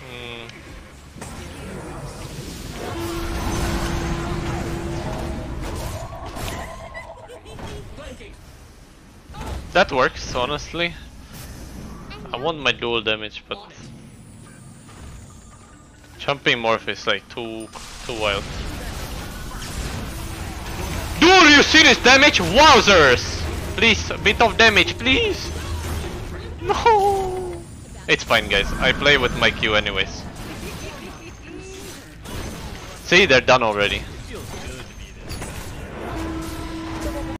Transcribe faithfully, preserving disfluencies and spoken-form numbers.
Mm. That works, honestly. I want my dual damage, but jumping morph is like too too wild. Dude, you see this damage? Wowzers! Please, a bit of damage, please! No! It's fine, guys. I play with my Q anyways. See, they're done already.